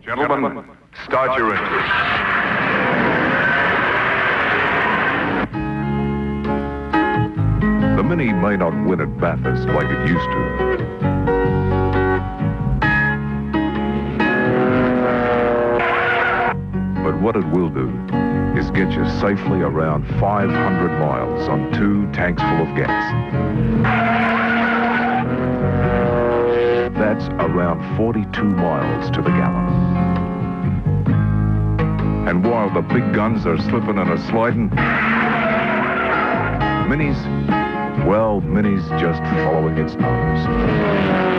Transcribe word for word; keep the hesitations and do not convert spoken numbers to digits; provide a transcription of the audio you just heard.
Gentlemen, start your engines. The Mini may not win at Bathurst like it used to. But what it will do is get you safely around five hundred miles on two tanks full of gas. That's around forty-two miles to the gallon. And while the big guns are slipping and a sliding, Mini's, well, Mini's just following its nose.